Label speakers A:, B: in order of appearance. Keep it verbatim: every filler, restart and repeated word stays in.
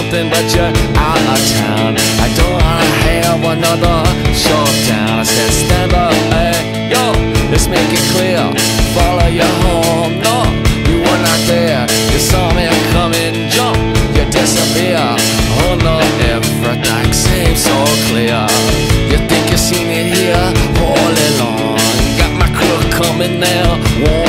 A: something, but you're out of town. I don't wanna have another showdown. I said stand up, hey, yo, let's make it clear. Follow you home, no, you were not there. You saw me coming, jump, you disappear. Oh no, everything seems so clear. You think you seen it here all along. Got my crew coming now.